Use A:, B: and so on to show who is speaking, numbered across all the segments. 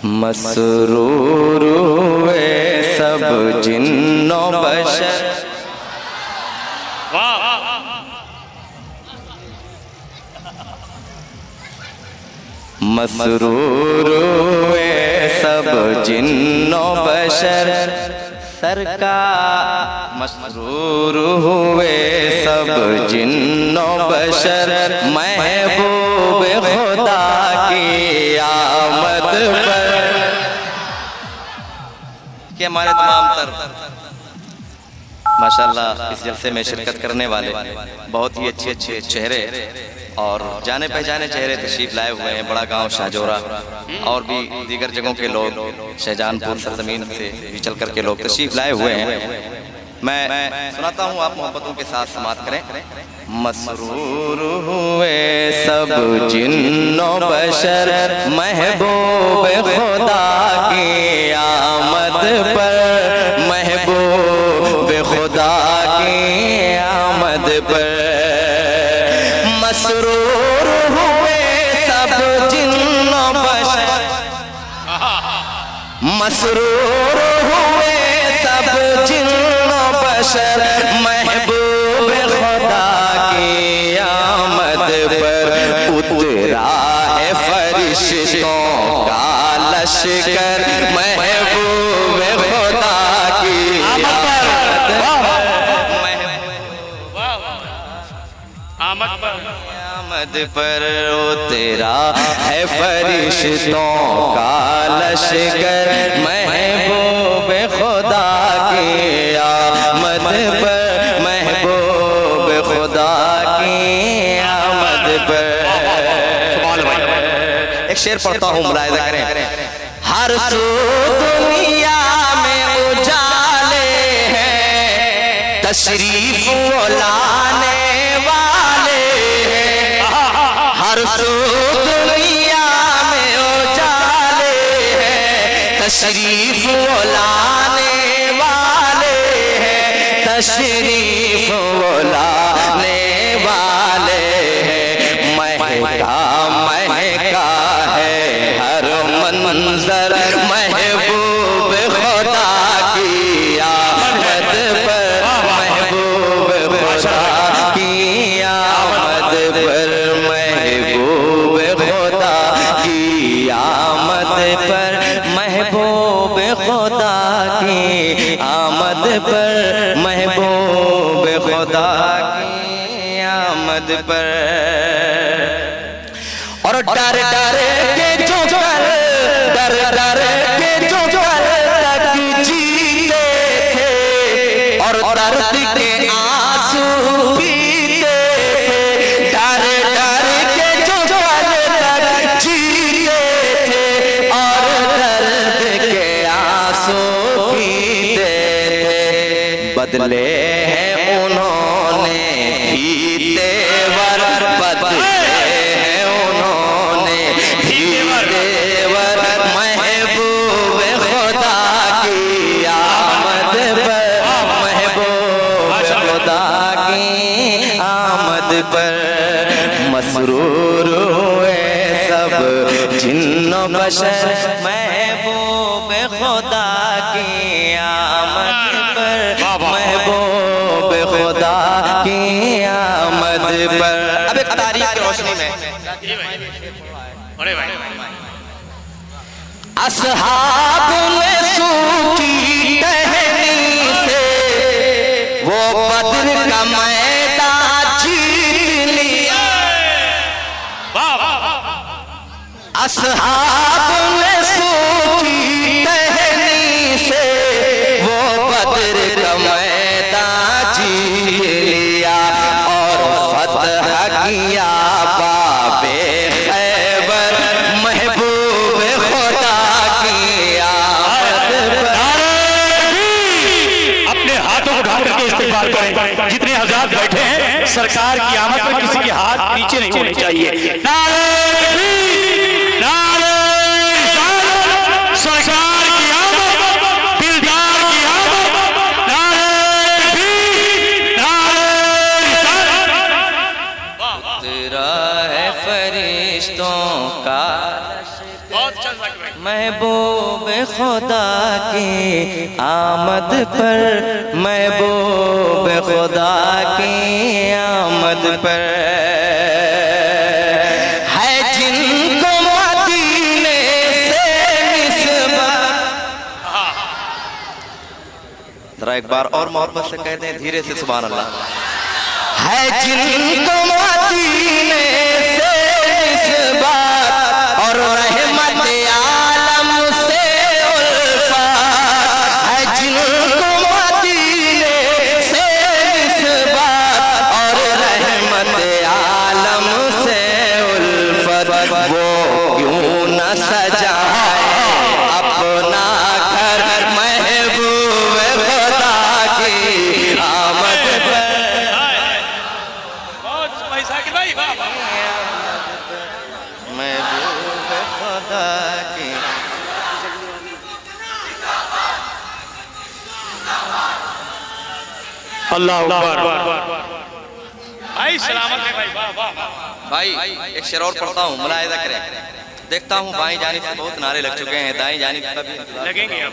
A: مسرور ہوئے سب جن و بشر. مسرور ہوئے سب جن و بشر سرکار. مسرور ہوئے سب جن و بشر محبوب خدا کی آمد پر. کہ ہمارے تمام تر ماشاءاللہ اس جلسے میں شرکت کرنے والے بہت ہی اچھے اچھے چہرے اور جانے پہچانے چہرے تشریف لائے ہوئے ہیں. بڑا گاؤں شاہجورہ اور بھی دیگر جگہوں کے لوگ شہجان پور سرزمین سے بھی چل کر کے لوگ تشریف لائے ہوئے ہیں. میں سناتا ہوں، آپ محبتوں کے ساتھ سماعت کریں. مسرور ہوئے سب جن و بشر محبوب خدا کی آمد پر. محبوب خدا کی آمد پر. مسرور ہوئے سب جن و بشر. مسرور ہوئے سب جن و بشر محبوب خدا کی آمد پر. اترا ہے فرشتوں کا لشکر محبوب خدا کی آمد پر. اترا ہے فرشتوں کا لشکر محبوب خدا کی آمد پر. محبوب خدا کی آمد پر. ایک شعر پڑھتا ہوں، ملاحظہ کریں. ہر سو دنیا میں اجالے ہیں تشریف لانے والے ہیں. ہر سو دنیا میں اجالے ہیں تشریف لانے والے ہیں. تشریف لانے والے ہیں. مہکا مہکا ہے ہر منظر محبوب خدا کی آمد پر. محبوب خدا کی آمد پر. محبوب خدا کی آمد پر. محبوب خدا کی آمد پر. محبوب خدا کی آمد پر. اور ڈر ڈر کے جو کر ڈر ڈر کے جو کر تک جیتے تھے اور درد کے آنسو پیتے تھے. ڈر ڈر کے جو کر تک جیتے تھے اور درد کے آنسو پیتے تھے. بدلے ہیں انہوں نے بھی تیور. بدلے ہیں انہوں نے بھی تیور. محبوب خدا کی آمد پر. محبوب خدا کی آمد پر. مسرور ہوئے سب جن و بشر محبوب خدا کی آمد پر. محبوب خدا کی آمد پر. اب ایک تاریخ کی روشنی میں اصحاب نے سوچی ٹہنی سے وہ بدر کا میدان جیت لیا. اصحاب نے سوچی ٹہنی سے وہ بدر کا میدان جیت لیا اور فتح کیا باب خیبر. محبوب خدا کی آمد پر.
B: اپنے ہاتھوں کو ڈھال کر کے استقبال کریں. جتنے حضرات بیٹھے ہیں سرکار کی آمد پر کسی کے ہاتھ نیچے نہیں ہونے چاہیے. نعرہ تکبیر، نعرہ رسالت، سرکار کی آمد، دلدار کی آمد. نعرہ تکبیر، نعرہ رسالت.
A: اترا ہے فرشتوں کا محبوب خدا کی آمد پر، محبوب خدا کی آمد پر ہے جن کو مدینے سے نسبت۔ ذرا ایک بار اور محبت سے کہتے ہیں دھیرے سے سبحان اللہ۔ ہے جن کو مدینے سے نسبت اور رحمت عالم سے الفت، ہے جن کو مدینے سے نسبت اور رحمت عالم سے الفت، وہ کیوں نہ سجائے اپنا گھر محبوب خدا کی آمد پر۔ محبوب خدا کی
B: اللہ اکبر۔ بھائی سلامت ہے بھائی، واہ واہ۔
A: بھائی ایک شعر اور پڑھتا ہوں، ملاحظہ کریں۔ دیکھتا ہوں بائیں جانب سے بہت نعرے لگ چکے ہیں، دائیں جانب سے بھی
B: لگیں گے۔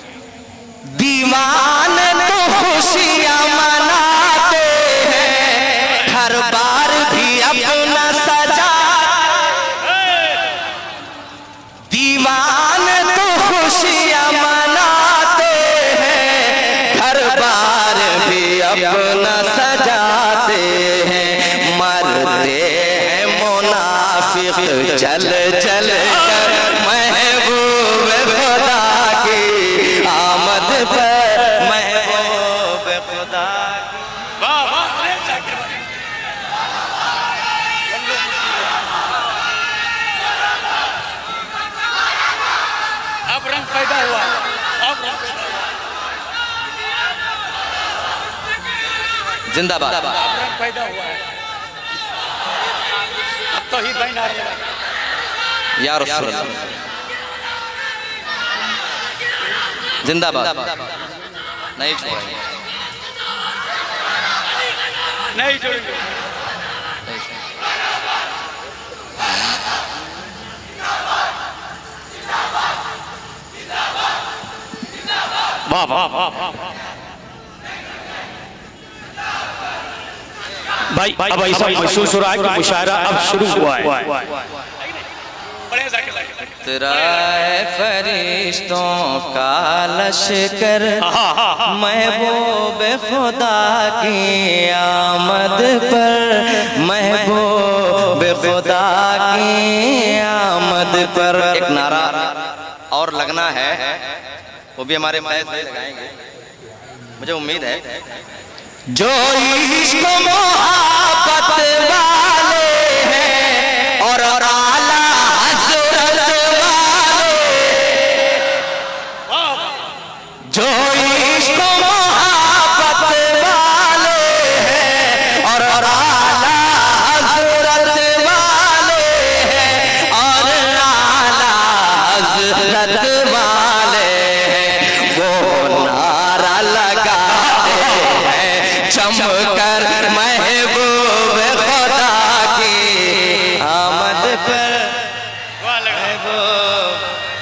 A: دیوان تو خوشیاں مناتے ہیں، ہر بار بھی اپنا سجا۔ دیوان تو خوشیاں مناتے ہیں، ہر بار بھی اپنا سجاتے ہیں، مرتے ہیں منافق چل چل کر محبوب خدا کی آمد پر، محبوب خدا کی۔
B: واہ واہ ذاکر بھائی۔ اب رنگ پیدا ہوا، اب رنگ پیدا ہوا،
A: زندہ باد۔
B: اب رنگ پیدا ہوا ہے۔ اب تو ہی بہن آ رہے ہیں
A: یا رسول اللہ، زندہ باد۔ نہیں چھوڑیں گے،
B: نہیں جڑیں گے۔ واہ واہ واہ بھائی، اب ایسا محسوس ہو رہا ہے کہ مشاعرہ اب شروع ہوا ہے۔
A: تیرا ہے فرشتوں کا لشکر، محبوب خدا کی آمد پر، محبوب خدا کی آمد پر۔ ایک نعرہ اور لگنا ہے، وہ بھی ہمارے فیض بھائی لگائیں گے، مجھے امید ہے۔ جو عشق محبت والے ہیں اور اعلیٰ حضرت والے، جو عشق محبت والے ہیں اور اعلیٰ حضرت والے ہیں، اور اعلیٰ حضرت والے ہیں، وہ نعرہ لگاتے ہیں چم کر محبوب خدا کی آمد پر، محبوب۔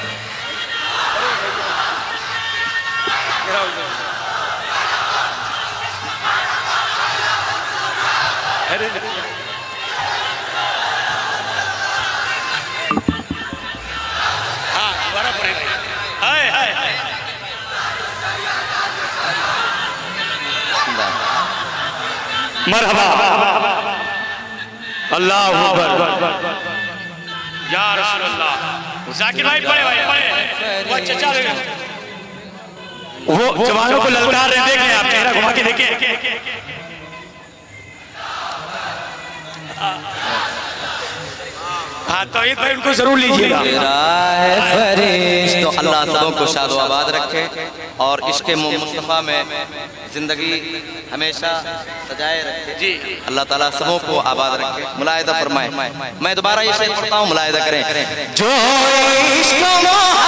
B: ہاں دوبارہ پڑھیں گے۔ ہائے ہائے ہائے۔ مرحبا، اللہ اکبر، یا رسول اللہ۔ ذاکر بھائی پڑھے بھائی پڑھے، وہ چچا لے گئے، وہ جوانوں کو للکار رہے، دیکھ لیں آپ، چہرہ گھما کے دیکھیں۔ ہاں توحید بھائی ان کو ضرور لیجئے گا۔
A: تیرا ہے فرشتوں، اللہ سبوں کو شاد و آباد رکھے اور عشق مصطفیٰ میں زندگی ہمیشہ سجائے رکھے، اللہ تعالیٰ سبوں کو آباد رکھے۔ ملاحظہ فرمائے، میں دوبارہ یہ شعر پڑھتا ہوں، ملاحظہ کریں۔ جو عشق